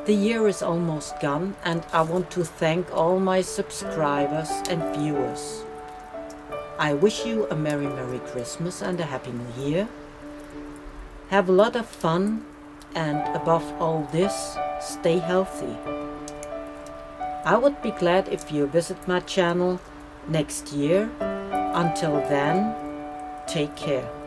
The year is almost gone, and I want to thank all my subscribers and viewers. I wish you a Merry Christmas and a Happy New Year. Have a lot of fun, and above all this, stay healthy. I would be glad if you visit my channel next year. Until then, take care.